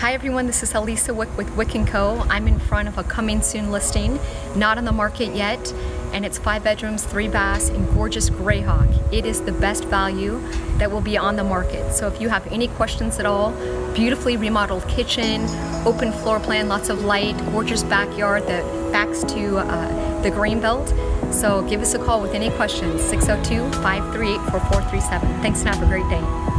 Hi everyone, this is Elisa Wick with Wick & Co. I'm in front of a coming soon listing, not on the market yet, and it's 5 bedrooms, 3 baths in gorgeous Grayhawk. It is the best value that will be on the market. So if you have any questions at all, beautifully remodeled kitchen, open floor plan, lots of light, gorgeous backyard that backs to the greenbelt. So give us a call with any questions, 602-538-4437. Thanks and have a great day.